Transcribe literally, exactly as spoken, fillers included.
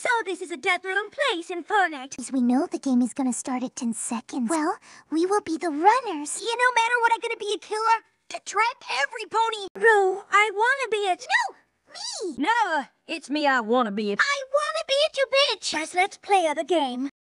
So this is a death room place in Fornite. As we know the game is gonna start at ten seconds. Well, we will be the runners. You no matter what, I'm gonna be a killer to trap every pony. Roo, I wanna be it. No, me. No, it's me I wanna be it. I wanna be it, you bitch. Guys, let's play the game.